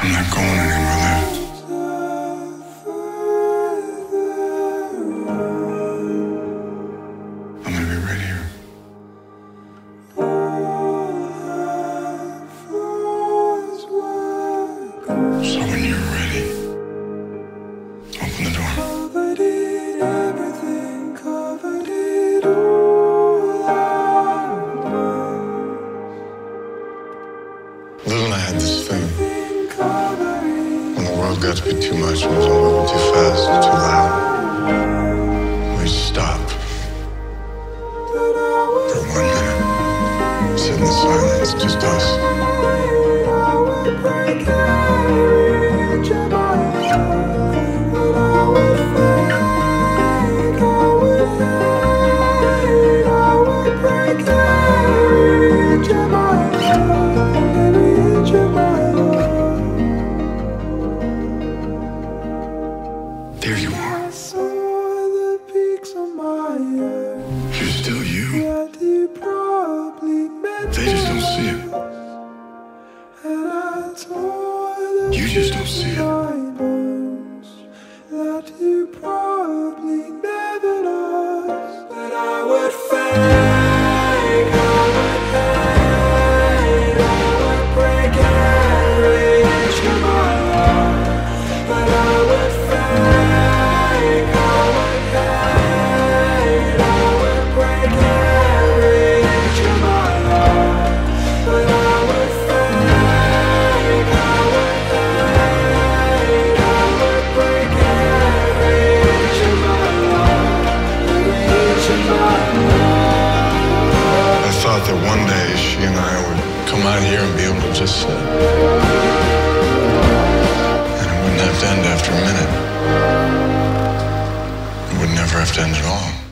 I'm not going anywhere there. I'm gonna be right here. So when you're ready, open the door. Liv and I had this thing. When the world got to be too much and it was all moving too fast, too loud, we'd stop for 1 minute, sit in the silence, just us. There you are. You're still you. They just don't see it. You just don't see it. That one day she and I would come out here and be able to just sit. And it wouldn't have to end after a minute. It would never have to end at all.